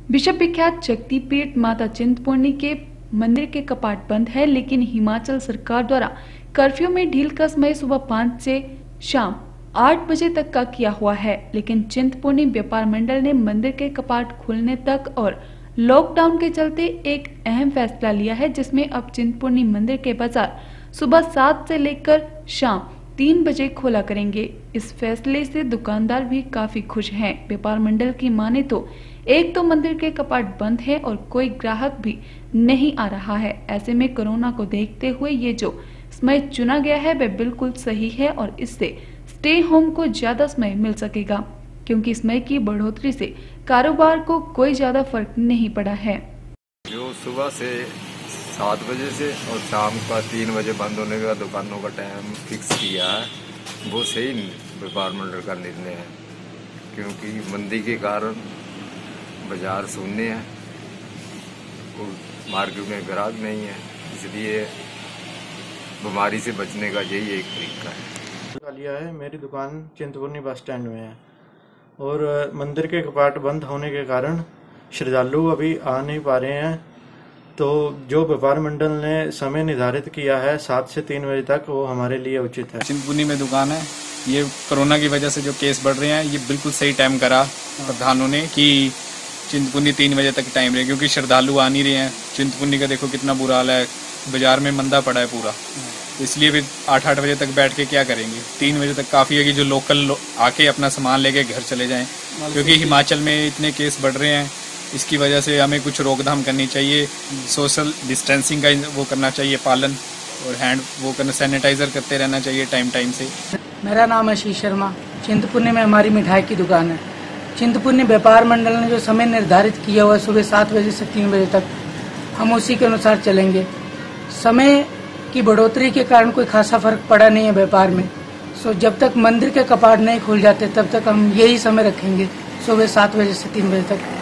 विश्व विख्यात शक्तिपीठ माता चिंतपूर्णी के मंदिर के कपाट बंद है, लेकिन हिमाचल सरकार द्वारा कर्फ्यू में ढील का समय सुबह 5 से शाम 8 बजे तक का किया हुआ है। लेकिन चिंतपूर्णी व्यापार मंडल ने मंदिर के कपाट खुलने तक और लॉकडाउन के चलते एक अहम फैसला लिया है, जिसमें अब चिंतपूर्णी मंदिर के बाजार सुबह 7 से लेकर शाम 3 बजे खोला करेंगे। इस फैसले से दुकानदार भी काफी खुश हैं। व्यापार मंडल की माने तो एक तो मंदिर के कपाट बंद है और कोई ग्राहक भी नहीं आ रहा है। ऐसे में कोरोना को देखते हुए ये जो समय चुना गया है वह बिल्कुल सही है और इससे स्टे होम को ज्यादा समय मिल सकेगा, क्योंकि समय की बढ़ोतरी से कारोबार को कोई ज्यादा फर्क नहीं पड़ा है। जो सुबह से 7 बजे से और शाम का 3 बजे बंद होने का दुकानों का टाइम फिक्स किया है, वो सही व्यापार मंडल का निर्णय है, क्योंकि मंदी के कारण बाजार शून्य है और मार्केट में ग्राहक नहीं है, इसलिए बीमारी से बचने का यही एक तरीका है। लिया है। मेरी दुकान चिंतपूर्णी बस स्टैंड में है और मंदिर के कपाट बंद होने के कारण श्रद्धालु अभी आ नहीं पा रहे हैं, तो जो व्यापार मंडल ने समय निर्धारित किया है 7 से 3 बजे तक, वो हमारे लिए उचित है। चिंतपूर्णी में दुकान है। ये कोरोना की वजह से जो केस बढ़ रहे हैं, ये बिल्कुल सही टाइम करा प्रधानों ने कि चिंतपूर्णी 3 बजे तक टाइम रहे, क्योंकि श्रद्धालु आ नहीं रहे हैं। चिंतपूर्णी का देखो कितना बुरा हाल है, बाजार में मंदा पड़ा है पूरा, इसलिए भी 8 बजे तक बैठ के क्या करेंगे। 3 बजे तक काफ़ी है कि जो लोकल आके अपना सामान लेके घर चले जाएं, क्योंकि हिमाचल में इतने केस बढ़ रहे हैं। इसकी वजह से हमें कुछ रोकथाम करनी चाहिए, सोशल डिस्टेंसिंग का वो करना चाहिए पालन, और हैंड वो करना, सैनिटाइजर करते रहना चाहिए टाइम से। मेरा नाम आशीष शर्मा। चिंतपूर्णी में हमारी मिठाई की दुकान है। चिंतपूर्णी व्यापार मंडल ने जो समय निर्धारित किया हुआ है सुबह 7 बजे से 3 बजे तक, हम उसी के अनुसार चलेंगे। समय की बढ़ोतरी के कारण कोई खासा फर्क पड़ा नहीं है व्यापार में। सो जब तक मंदिर के कपाट नहीं खुल जाते तब तक हम यही समय रखेंगे, सुबह 7 बजे से 3 बजे तक।